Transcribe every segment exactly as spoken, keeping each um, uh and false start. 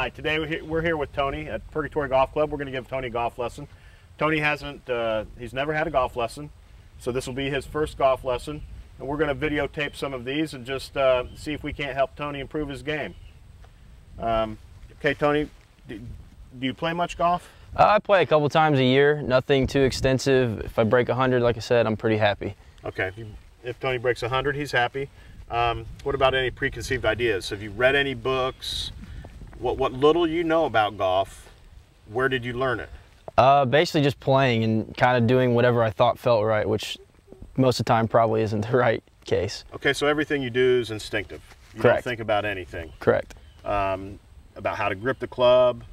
Hi, today we're here, we're here with Tony at Purgatory Golf Club. We're going to give Tony a golf lesson. Tony hasn't, uh, he's never had a golf lesson, so this will be his first golf lesson. And we're going to videotape some of these and just uh, see if we can't help Tony improve his game. Um, okay, Tony, do, do you play much golf? Uh, I play a couple times a year, nothing too extensive. If I break a hundred, like I said, I'm pretty happy. Okay, if, you, if Tony breaks a hundred, he's happy. Um, what about any preconceived ideas? Have you read any books? What, what little you know about golf, where did you learn it? Uh, basically just playing and kind of doing whatever I thought felt right, which most of the time probably isn't the right case. Okay, so everything you do is instinctive. You Correct. don't think about anything. Correct. Um, about how to grip the club.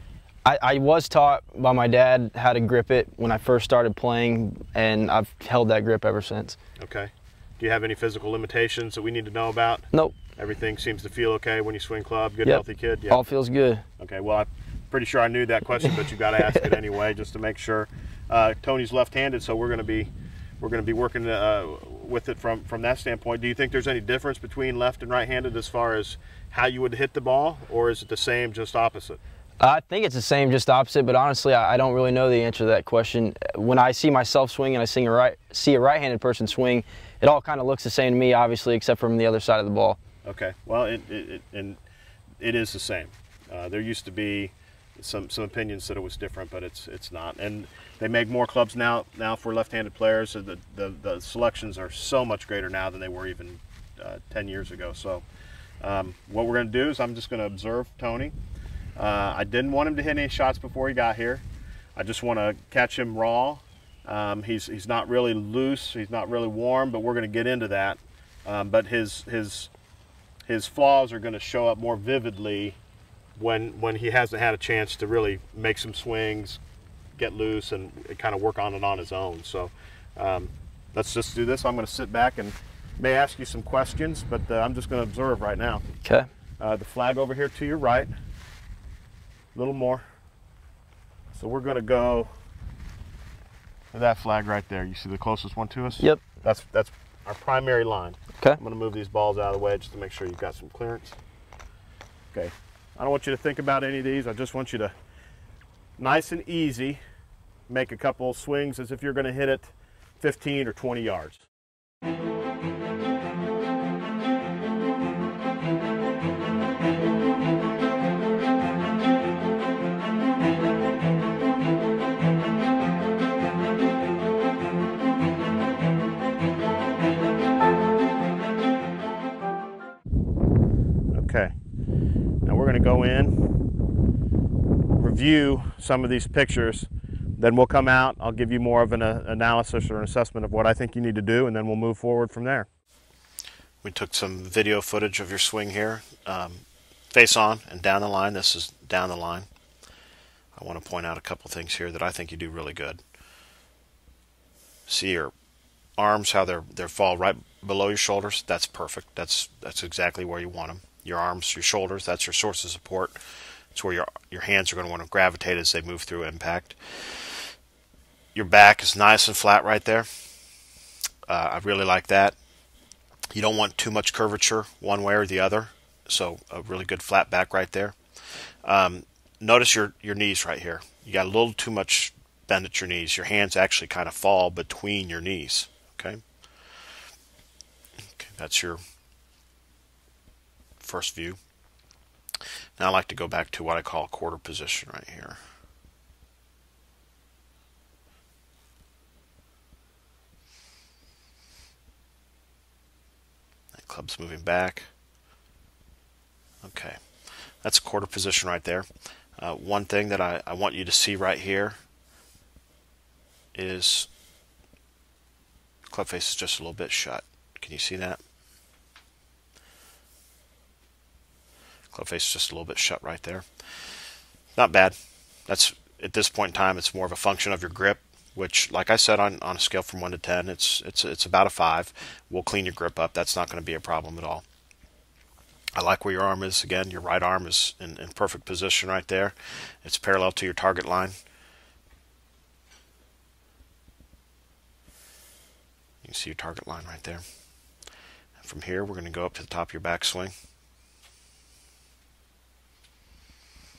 I, I was taught by my dad how to grip it when I first started playing, and I've held that grip ever since. Okay. Do you have any physical limitations that we need to know about? Nope. Everything seems to feel okay when you swing club? Good, yep. Healthy kid? Yep. All feels good. Okay, well, I'm pretty sure I knew that question, but you got to ask it anyway just to make sure. Uh, Tony's left-handed, so we're going to be we're going to be working uh, with it from, from that standpoint. Do you think there's any difference between left and right-handed as far as how you would hit the ball, or is it the same, just opposite? I think it's the same, just opposite, but honestly, I don't really know the answer to that question. When I see myself swing and I see a right, see a right-handed person swing, it all kind of looks the same to me, obviously, except from the other side of the ball. Okay, well, it, it, it, and it is the same. Uh, there used to be some, some opinions that it was different, but it's it's not. And they make more clubs now now for left-handed players. So the, the, the selections are so much greater now than they were even uh, ten years ago. So um, what we're going to do is I'm just going to observe Tony. Uh, I didn't want him to hit any shots before he got here. I just want to catch him raw. Um, he's, he's not really loose, he's not really warm, but we're going to get into that. Um, but his, his, his flaws are going to show up more vividly when, when he hasn't had a chance to really make some swings, get loose, and kind of work on it on his own. So um, let's just do this. I'm going to sit back and may ask you some questions, but uh, I'm just going to observe right now. Okay. Uh, the flag over here to your right. A little more. So we're going to go to that flag right there. You see the closest one to us? Yep. That's that's our primary line. Okay. I'm going to move these balls out of the way just to make sure you've got some clearance. Okay. I don't want you to think about any of these. I just want you to, nice and easy, make a couple swings as if you're going to hit it fifteen or twenty yards. Okay, now we're going to go in, review some of these pictures, then we'll come out, I'll give you more of an uh, analysis or an assessment of what I think you need to do, and then we'll move forward from there. We took some video footage of your swing here, um, face on and down the line. This is down the line. I want to point out a couple things here that I think you do really good. See your arms, how they're, they fall right below your shoulders. That's perfect. That's, that's exactly where you want them. Your arms, your shoulders, that's your source of support. It's where your, your hands are going to want to gravitate as they move through impact. Your back is nice and flat right there. Uh, I really like that. You don't want too much curvature one way or the other, so a really good flat back right there. Um, notice your, your knees right here. You got a little too much bend at your knees. Your hands actually kind of fall between your knees. Okay, okay, that's your first view. Now I like to go back to what I call quarter position right here. That club's moving back. Okay, that's a quarter position right there. Uh, one thing that I, I want you to see right here is club face is just a little bit shut. Can you see that? Club face is just a little bit shut right there. Not bad. That's, at this point in time, it's more of a function of your grip, which, like I said, on, on a scale from one to ten, it's, it's, it's about a five. We'll clean your grip up. That's not going to be a problem at all. I like where your arm is. Again, your right arm is in, in perfect position right there. It's parallel to your target line. You can see your target line right there. And from here, we're going to go up to the top of your backswing.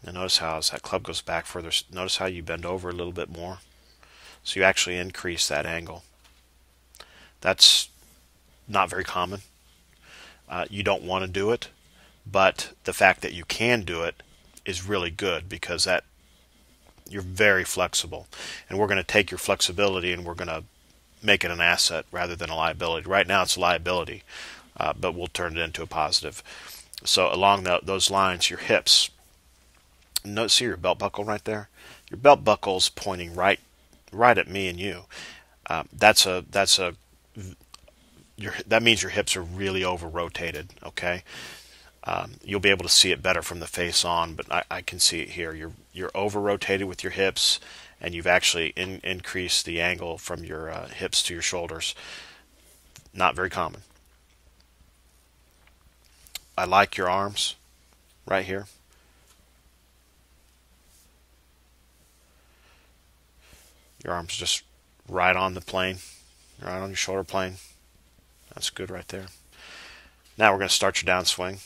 And notice how as that club goes back further, notice how you bend over a little bit more. So you actually increase that angle. That's not very common. Uh, you don't want to do it, but the fact that you can do it is really good, because that you're very flexible. And we're going to take your flexibility and we're going to make it an asset rather than a liability. Right now it's a liability, uh, but we'll turn it into a positive. So along the, those lines, your hips, notice, see your belt buckle right there? Your belt buckle's pointing right right at me and you. Uh, that's a that's a your that means your hips are really over rotated. Okay, um, you'll be able to see it better from the face on, but I, I can see it here. You're you're over rotated with your hips, and you've actually in, increased the angle from your uh, hips to your shoulders. Not very common. I like your arms right here. Your arms just right on the plane, right on your shoulder plane. That's good right there. Now we're going to start your downswing.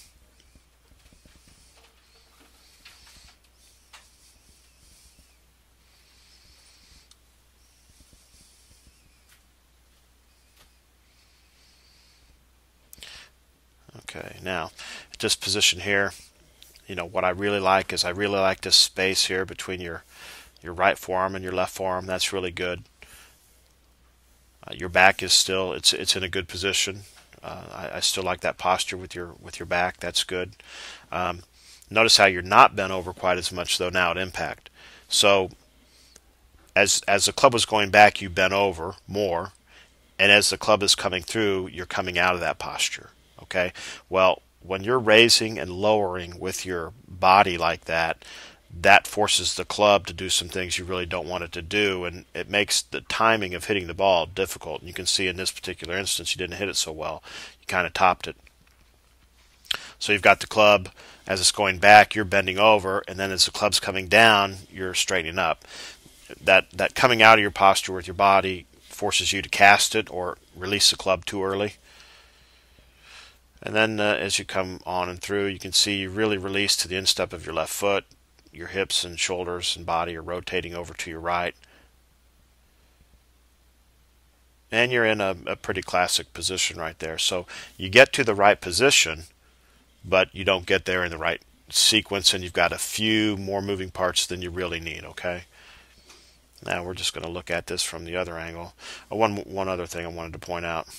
Okay, now at this position here, you know what I really like is I really like this space here between your your right forearm and your left forearm. That's really good. Uh, your back is still it's it's in a good position. Uh, I, I still like that posture with your with your back. That's good. Um, notice how you're not bent over quite as much though now at impact. So as as the club was going back, you bent over more, and as the club is coming through, you're coming out of that posture. Okay. Well, when you're raising and lowering with your body like that, that forces the club to do some things you really don't want it to do, and it makes the timing of hitting the ball difficult. And you can see in this particular instance, you didn't hit it so well. You kind of topped it. So you've got the club, as it's going back, you're bending over, and then as the club's coming down, you're straightening up. That, that coming out of your posture with your body forces you to cast it or release the club too early. And then uh, as you come on and through, you can see you really release to the instep of your left foot. Your hips and shoulders and body are rotating over to your right. And you're in a, a pretty classic position right there. So you get to the right position, but you don't get there in the right sequence, and you've got a few more moving parts than you really need, okay? Now we're just going to look at this from the other angle. Oh, one, one other thing I wanted to point out.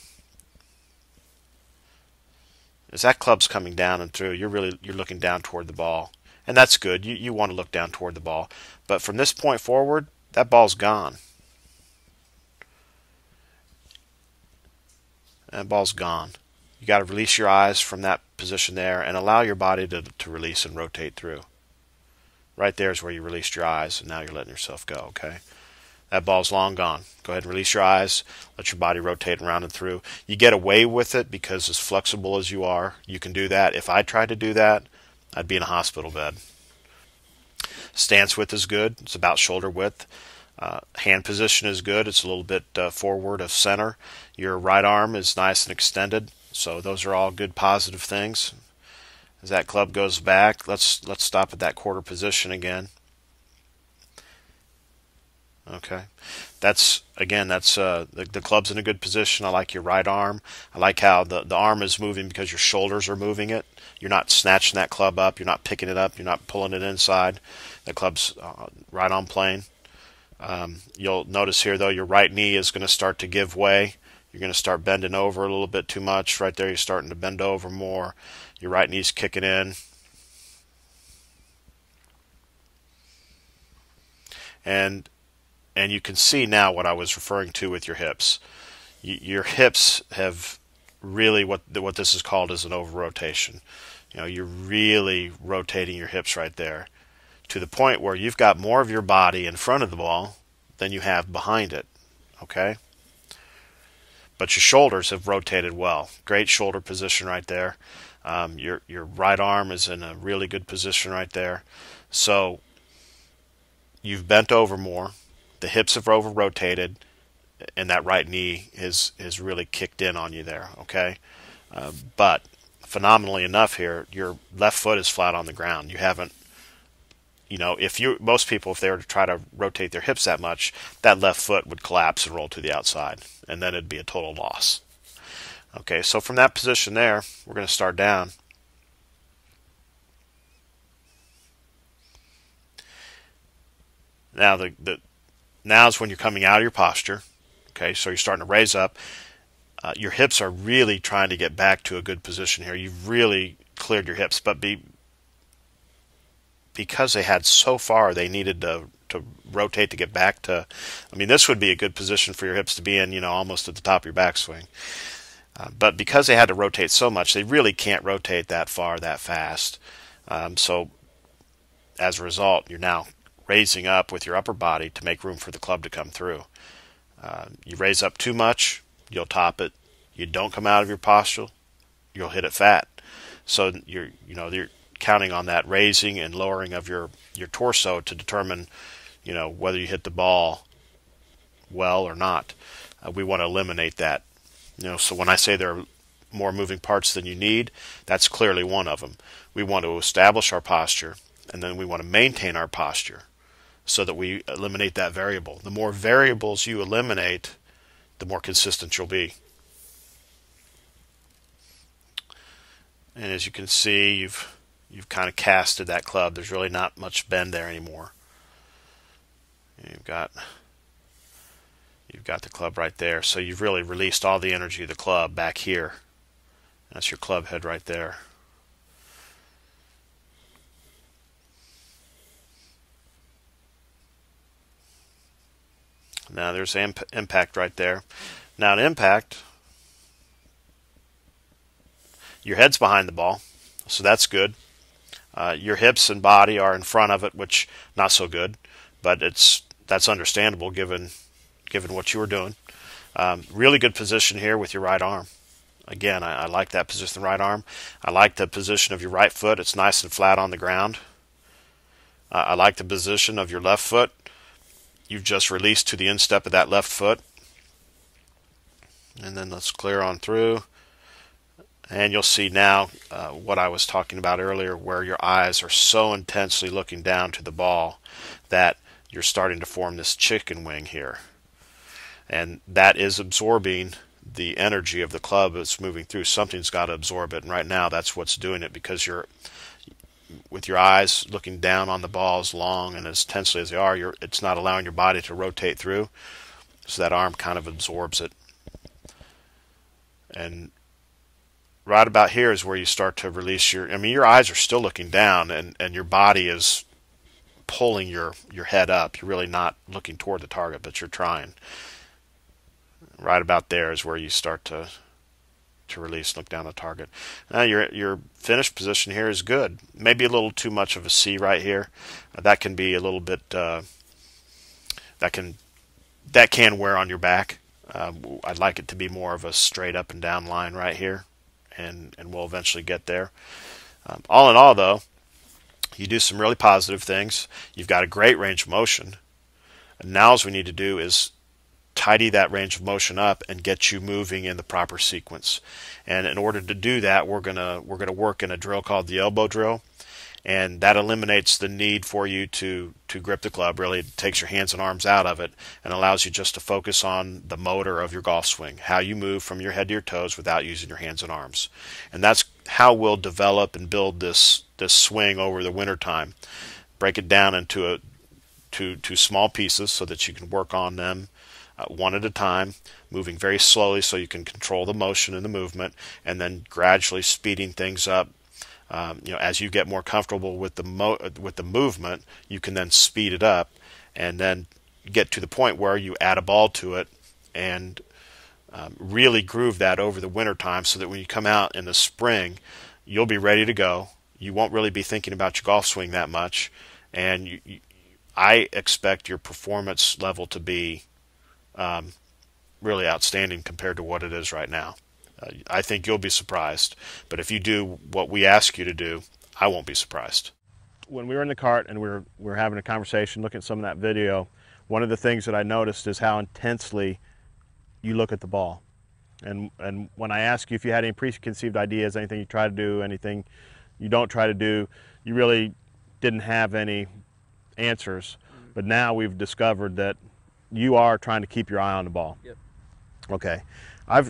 As that club's coming down and through, you're really you're looking down toward the ball. And that's good. You, you want to look down toward the ball. But from this point forward, that ball's gone. That ball's gone. You got to release your eyes from that position there and allow your body to, to release and rotate through. Right there is where you released your eyes, and now you're letting yourself go, okay? That ball's long gone. Go ahead and release your eyes. Let your body rotate around and through. You get away with it because as flexible as you are, you can do that. If I tried to do that, I'd be in a hospital bed. Stance width is good. It's about shoulder width. Uh, hand position is good. It's a little bit uh, forward of center. Your right arm is nice and extended. So those are all good positive things. As that club goes back, let's let's stop at that quarter position again. Okay, that's again that's uh, the, the club's in a good position. I like your right arm. I like how the, the arm is moving because your shoulders are moving it. You're not snatching that club up. You're not picking it up. You're not pulling it inside. The club's uh, right on plane. Um, you'll notice here though your right knee is going to start to give way. You're going to start bending over a little bit too much. Right there you're starting to bend over more. Your right knee's kicking in. And And you can see now what I was referring to with your hips. Y your hips have really, what what this is called is an over-rotation. You know, you're really rotating your hips right there to the point where you've got more of your body in front of the ball than you have behind it, okay? But your shoulders have rotated well. Great shoulder position right there. Um, your, your right arm is in a really good position right there. So you've bent over more. The hips have over rotated, and that right knee is is really kicked in on you there. Okay, uh, but phenomenally enough here, your left foot is flat on the ground. You haven't you know, if you, most people, if they were to try to rotate their hips that much, that left foot would collapse and roll to the outside, and then it'd be a total loss. Okay, so from that position there, we're going to start down. Now the, the now is when you're coming out of your posture. Okay, so you're starting to raise up. Uh, your hips are really trying to get back to a good position here. You've really cleared your hips, but be because they had so far, they needed to to rotate to get back to. I mean, this would be a good position for your hips to be in, you know, almost at the top of your backswing. Uh, but because they had to rotate so much, they really can't rotate that far that fast. Um, so as a result, you're now raising up with your upper body to make room for the club to come through. Uh, you raise up too much, you'll top it. You don't come out of your posture, you'll hit it fat. So you're, you know, you're counting on that raising and lowering of your your torso to determine, you know, whether you hit the ball well or not. Uh, we want to eliminate that. You know, so when I say there are more moving parts than you need, that's clearly one of them. We want to establish our posture, and then we want to maintain our posture so that we eliminate that variable. The more variables you eliminate, the more consistent you'll be. And as you can see, you've you've kind of casted that club. There's really not much bend there anymore. And you've got you've got the club right there. So you've really released all the energy of the club back here. That's your club head right there. Now there's imp impact right there. Now an impact, your head's behind the ball, so that's good. Uh, your hips and body are in front of it, which not so good, but it's that's understandable given given what you were doing. Um, really good position here with your right arm. Again, I, I like that position of the right arm. I like the position of your right foot. It's nice and flat on the ground. Uh, I like the position of your left foot. You've just released to the instep of that left foot. And then let's clear on through. And you'll see now uh, what I was talking about earlier, where your eyes are so intensely looking down to the ball that you're starting to form this chicken wing here. And that is absorbing the energy of the club that's moving through. Something's got to absorb it, and right now that's what's doing it, because you're with your eyes looking down on the ball as long and as tensely as they are, you're, it's not allowing your body to rotate through, so that arm kind of absorbs it. And right about here is where you start to release your, I mean, your eyes are still looking down, and, and your body is pulling your, your head up. You're really not looking toward the target, but you're trying. Right about there is where you start to to release, look down the target. Now your your finished position here is good. Maybe a little too much of a C right here. Uh, that can be a little bit uh, that can that can wear on your back. Uh, I'd like it to be more of a straight up and down line right here, and and we'll eventually get there. Um, all in all, though, you do some really positive things. You've got a great range of motion. And now all we need to do is tidy that range of motion up and get you moving in the proper sequence. And in order to do that, we're gonna we're gonna work in a drill called the elbow drill, and that eliminates the need for you to to grip the club. Really, it takes your hands and arms out of it and allows you just to focus on the motor of your golf swing, how you move from your head to your toes without using your hands and arms. And that's how we'll develop and build this this swing over the winter time. Break it down into a to to small pieces so that you can work on them Uh, one at a time, moving very slowly so you can control the motion and the movement, and then gradually speeding things up. Um, you know, as you get more comfortable with the mo with the movement, you can then speed it up, and then get to the point where you add a ball to it, and um, really groove that over the winter time, so that when you come out in the spring, you'll be ready to go. You won't really be thinking about your golf swing that much, and you, you, I expect your performance level to be Um, really outstanding compared to what it is right now. Uh, I think you'll be surprised, but if you do what we ask you to do, I won't be surprised. When we were in the cart and we were, we were having a conversation, looking at some of that video, one of the things that I noticed is how intensely you look at the ball. And, and when I ask you if you had any preconceived ideas, anything you try to do, anything you don't try to do, you really didn't have any answers, but now we've discovered that you are trying to keep your eye on the ball. Yep. Okay. I've,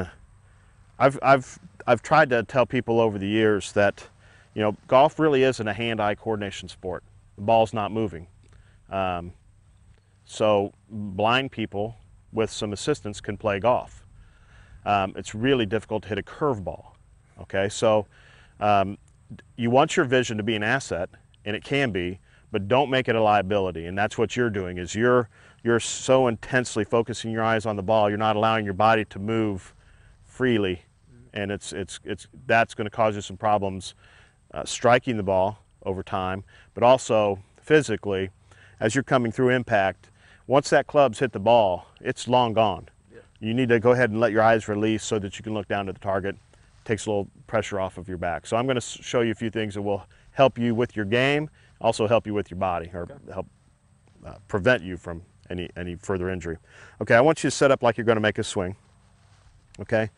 I've, I've, I've tried to tell people over the years that, you know, golf really isn't a hand-eye coordination sport. The ball's not moving. Um, so blind people with some assistance can play golf. Um, it's really difficult to hit a curveball. Okay, so um, you want your vision to be an asset, and it can be, but don't make it a liability. And that's what you're doing, is you're you're so intensely focusing your eyes on the ball, you're not allowing your body to move freely, and it's it's it's that's going to cause you some problems uh, striking the ball over time, but also physically, as you're coming through impact. Once that club's hit the ball, it's long gone. Yeah. You need to go ahead and let your eyes release so that you can look down to the target. Takes a little pressure off of your back. So I'm going to show you a few things that will help you with your game, also help you with your body, or okay. help uh, prevent you from any any further injury. Okay, I want you to set up like you're going to make a swing. Okay.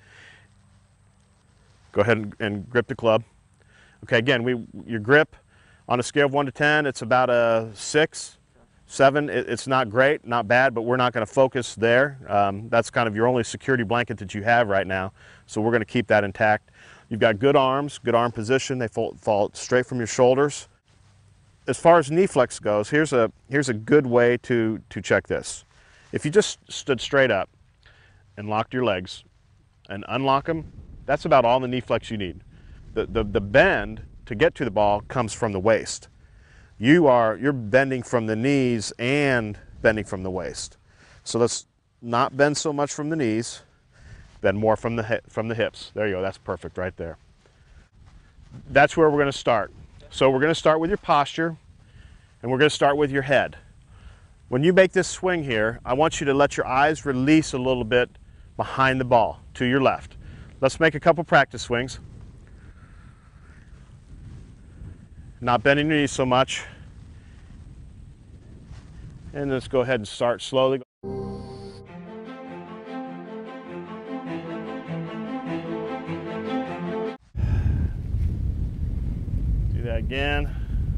Go ahead and, and grip the club. Okay, again, we your grip on a scale of one to ten, it's about a six, seven. It, it's not great, not bad, but we're not going to focus there. Um, that's kind of your only security blanket that you have right now. So we're going to keep that intact. You've got good arms, good arm position. They fall, fall straight from your shoulders. As far as knee flex goes, here's a, here's a good way to, to check this. If you just stood straight up and locked your legs and unlock them, that's about all the knee flex you need. The, the, the bend to get to the ball comes from the waist. You are, you're bending from the knees and bending from the waist. So let's not bend so much from the knees. Then more from the hip, from the hips. There you go. That's perfect right there. That's where we're going to start. So we're going to start with your posture, and we're going to start with your head. When you make this swing here, I want you to let your eyes release a little bit behind the ball to your left. Let's make a couple practice swings. Not bending your knees so much. And let's go ahead and start slowly. Do that again.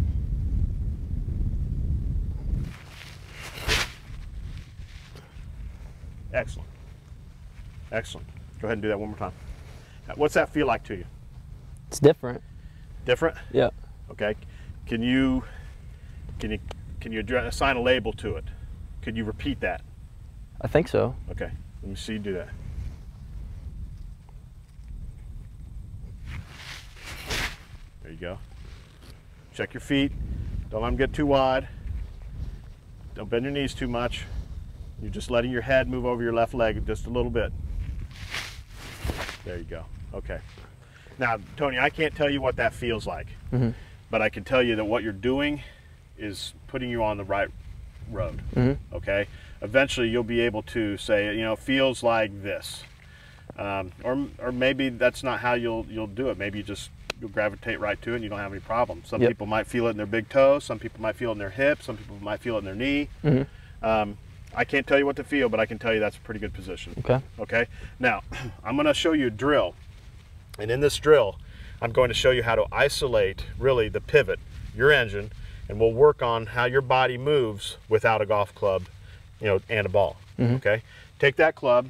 Excellent. Excellent. Go ahead and do that one more time. Now, what's that feel like to you? It's different. Different? Yeah. Okay. Can you can you can you assign a label to it? Could you repeat that? I think so. Okay. Let me see you do that. There you go. Check your feet. Don't let them get too wide. Don't bend your knees too much. You're just letting your head move over your left leg just a little bit. There you go. Okay. Now, Tony, I can't tell you what that feels like, mm-hmm. but I can tell you that what you're doing is putting you on the right road. Mm-hmm. Okay. Eventually, you'll be able to say, you know, feels like this, um, or or maybe that's not how you'll you'll do it. Maybe you just you'll gravitate right to it and you don't have any problems. Some yep. people might feel it in their big toe. Some people might feel it in their hip. Some people might feel it in their knee. Mm-hmm. um, I can't tell you what to feel, but I can tell you that's a pretty good position. Okay. Okay. Now, I'm going to show you a drill. And in this drill, I'm going to show you how to isolate, really, the pivot, your engine, and we'll work on how your body moves without a golf club, you know, and a ball. Mm-hmm. Okay? Take that club,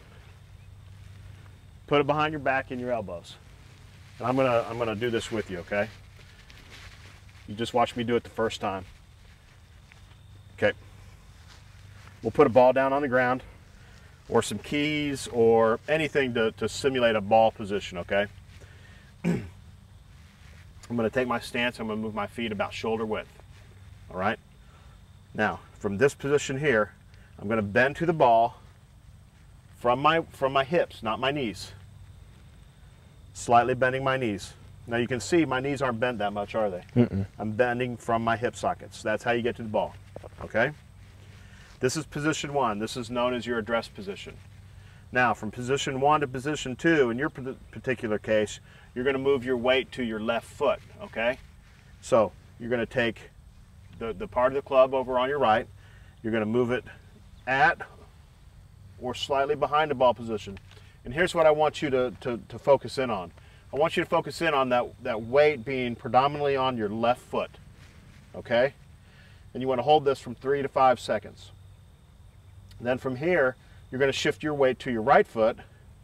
put it behind your back and your elbows. And I'm gonna I'm gonna do this with you, okay? You just watch me do it the first time. Okay. We'll put a ball down on the ground, or some keys, or anything to, to simulate a ball position, okay? I'm going to take my stance, I'm going to move my feet about shoulder width, all right? Now, from this position here, I'm going to bend to the ball from my, from my hips, not my knees. Slightly bending my knees. Now you can see my knees aren't bent that much, are they? Mm-mm. I'm bending from my hip sockets. That's how you get to the ball, okay? This is position one. This is known as your address position. Now, from position one to position two, in your particular case, you're going to move your weight to your left foot, okay? So you're going to take the, the part of the club over on your right. You're going to move it at or slightly behind the ball position. And here's what I want you to, to, to focus in on. I want you to focus in on that, that weight being predominantly on your left foot, okay? and you want to hold this from three to five seconds. And then from here, you're going to shift your weight to your right foot,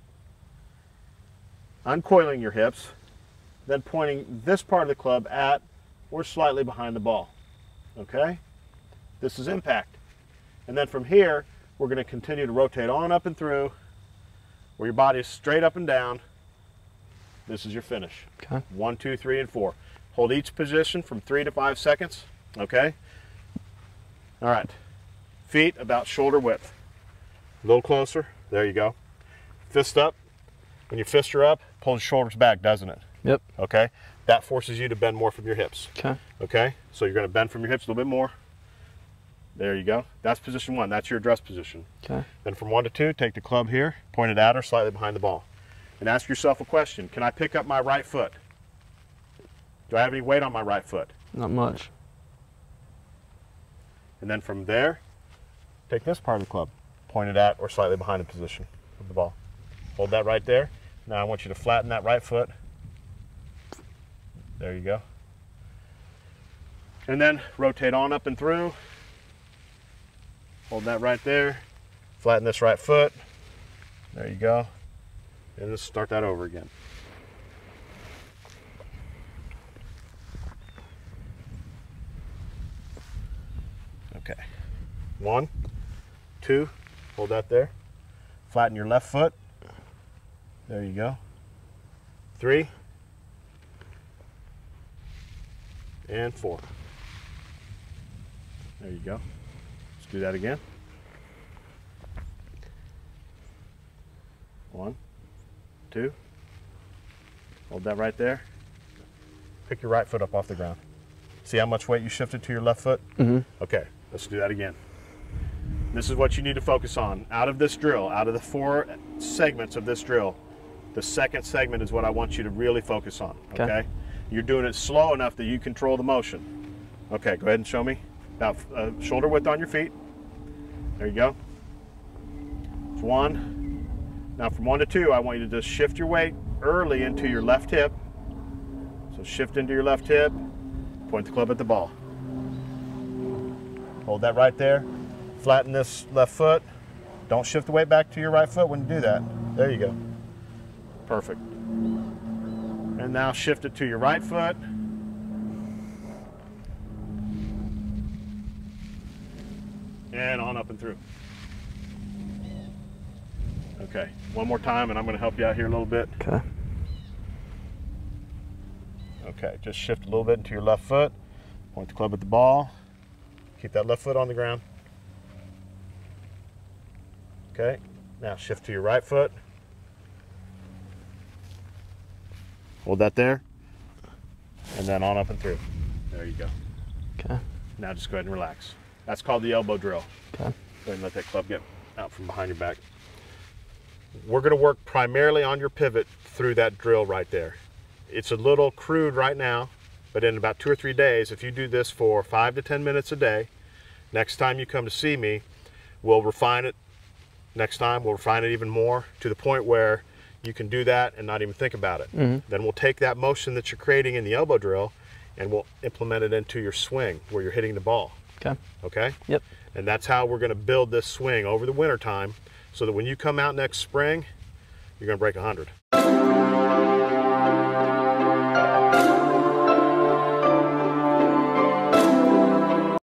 uncoiling your hips, then pointing this part of the club at or slightly behind the ball. Okay? This is impact. And then from here, we're going to continue to rotate on up and through where your body is straight up and down. This is your finish. Okay. One, two, three, and four. Hold each position from three to five seconds. Okay? All right. Feet about shoulder width. A little closer. There you go. Fist up. When your fists are up, pull the shoulders back, doesn't it? Yep. Okay? That forces you to bend more from your hips. Okay. Okay? So you're going to bend from your hips a little bit more. There you go. That's position one. That's your address position. Okay. Then from one to two, take the club here, point it at or slightly behind the ball. And ask yourself a question. Can I pick up my right foot? Do I have any weight on my right foot? Not much. And then from there, take this part of the club, point it at or slightly behind the position of the ball. Hold that right there. Now I want you to flatten that right foot. There you go. And then rotate on up and through. Hold that right there. Flatten this right foot. There you go. And let's start that over again. Okay. One, two, hold that there. Flatten your left foot. There you go. Three. And four. There you go. Let's do that again. One, two. Hold that right there. Pick your right foot up off the ground. See how much weight you shifted to your left foot? Mm-hmm. Okay, let's do that again. This is what you need to focus on. Out of this drill, out of the four segments of this drill, the second segment is what I want you to really focus on, okay? okay? You're doing it slow enough that you control the motion. Okay, go ahead and show me. About uh, shoulder width on your feet. There you go. It's one. Now from one to two, I want you to just shift your weight early into your left hip. So shift into your left hip, point the club at the ball. Hold that right there. Flatten this left foot. Don't shift the weight back to your right foot when you do that. There you go. Perfect. And now shift it to your right foot. And on up and through. Okay, one more time and I'm going to help you out here a little bit. Okay. Okay, just shift a little bit into your left foot. Point the club at the ball. Keep that left foot on the ground. Okay, now shift to your right foot. Hold that there. And then on up and through. There you go. Okay. Now just go ahead and relax. That's called the elbow drill. Okay. Go ahead and let that club get out from behind your back. We're going to work primarily on your pivot through that drill right there. It's a little crude right now, but in about two or three days, if you do this for five to ten minutes a day, next time you come to see me, we'll refine it. Next time, we'll refine it even more to the point where you can do that and not even think about it. Mm-hmm. Then we'll take that motion that you're creating in the elbow drill and we'll implement it into your swing where you're hitting the ball. Okay. Okay? Yep. And that's how we're going to build this swing over the winter time so that when you come out next spring, you're going to break one hundred.